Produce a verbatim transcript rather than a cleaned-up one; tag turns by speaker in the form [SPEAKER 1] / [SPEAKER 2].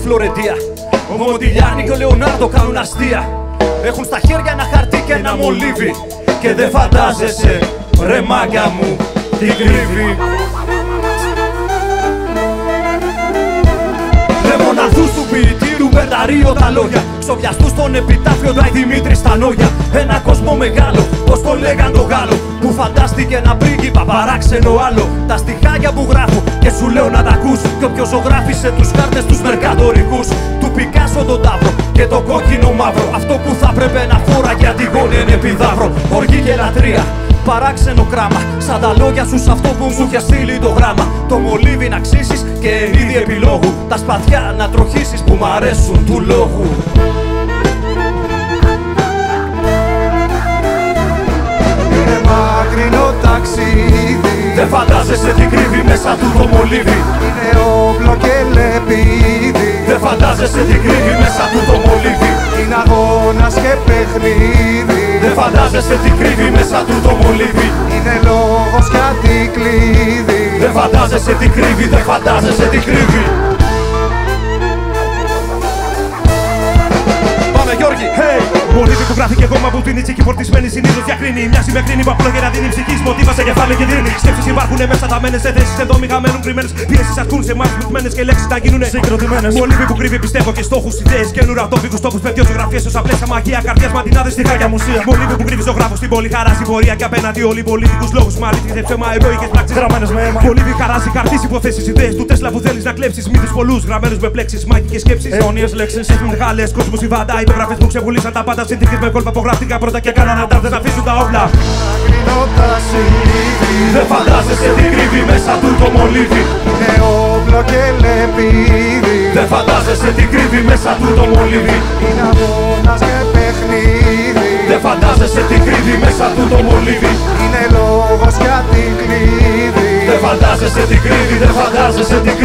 [SPEAKER 1] Φλωρεντία. Ο Μοντιλιάνη και ο Λεωνάρντο κάνουν αστεία. Έχουν στα χέρια ένα χαρτί και ένα μολύβι. Και δεν φαντάζεσαι, ρε μάγκα μου, τι κρύβει. Μοναρθούς του ποιητήρου μπερδαρίο τα λόγια. Ξοβιαστούς στον επιτάφιο του Δημήτρη στα νόγια. Ένα κόσμο μεγάλο, πως το λέγαν το Γάλλο, που φαντάστηκε ένα πρίγκιπα παράξενο άλλο. Τα στιχάγια που γράφω και σου λέω να τα ακούς. Κι όποιος ζωγράφισε τους χάρτες τους μερκαντορικούς. Του Πικάσο τον τάβρο και το κόκκινο μαύρο. Αυτό που θα πρέπει να φόραγε Αντιγόνη είναι επιδαύρο. Οργή και λατρεία, παράξενο κράμα. Σαν τα λόγια σου σ' αυτό που μου είχε στείλει το γράμμα. Το μολύβι να ξύσεις και εν είδη επιλόγου. Τα σπαθιά να τροχίσεις που μ' αρέσουν του λόγου.
[SPEAKER 2] Είναι μακρινό ταξίδι.
[SPEAKER 1] Δεν φαντάζεσαι τι κρύβει μέσα του το μολύβι.
[SPEAKER 2] Είναι όπλο και λεπίδι.
[SPEAKER 1] Δεν φαντάζεσαι τι κρύβει μέσα του το μολύβι.
[SPEAKER 2] Είναι αγώνας και παιχνίδι.
[SPEAKER 1] Δεν φαντάζεσαι τι κρύβει μέσα του το μολύβι.
[SPEAKER 2] Είναι λόγος και αντικλείδι.
[SPEAKER 1] Δεν φαντάζεσαι τι κρύβει, δεν φαντάζεσαι τι κρύβει. Πάμε Γιώργη, hey!
[SPEAKER 3] Μολύβι που γράφει και γόμα που την ητσική φορτισμένη συνήθως διακρίνει. Μοιάζει με κρίνη που απλόγερα δίνει ψυχή. Μοτίβα σε κεφάλι και δίνει. Σκέψεις υπάρχουν μέσα ταμένες σε θέσεις εδώ μη χαμένουν κρυμμένες. Πιέσεις ασκούν σε μάχες πλουτμένες και λέξεις να γίνουνε συγκροτημένες. Μολύβι που κρύβει πιστεύω και στόχους, ιδέες και νουρατόπικους τόπους. Παιδιό ζωγραφίες όσα πλέσα μαγεία καρδιάς μαντινάδες στη χάγια μουσεία. Μολύβι που κρύβει ζωγράφο στην πόλη χαράζει πορεία και απέναντι όλοι πολιτικούς λόγους. Μα αλήθειες ψέμα ερωικές πράξεις γραμμένες με αίμα. Μολύβι χαράζει καρτής υποθέσεις ιδέες του Τέσλα που θέλεις να κλέψεις. Μύθους πολλούς γραμμένους με πλέξεις μάγικες σκέψεις. Αιώνιες λέξεις έχουν μεγάλες κόσμους υβάντα. Υπογραφές που ξεβουλήσαν τα πάντα. Συνθήκες με κόλπα που γράφτηκα πρώτα και κάναν αντάρτες να αφήσουν τα όπλα.
[SPEAKER 2] Μακρινό ταξίδι.
[SPEAKER 1] Δεν φαντάζεσαι τι κρύβει μέσα του το μολύβι.
[SPEAKER 2] Είναι όπλο και λεπίδι.
[SPEAKER 1] Δεν φαντάζεσαι τι κρύβει μέσα του το μολύβι.
[SPEAKER 2] Είναι αγώνας και παιχνίδι.
[SPEAKER 1] Δεν φαντάζεσαι τι κρύβει μέσα του το μολύβι.
[SPEAKER 2] Είναι λόγος και αντικλείδι.
[SPEAKER 1] Δεν φαντάζεσαι τι κρύβει, δεν φαντάζεσαι τι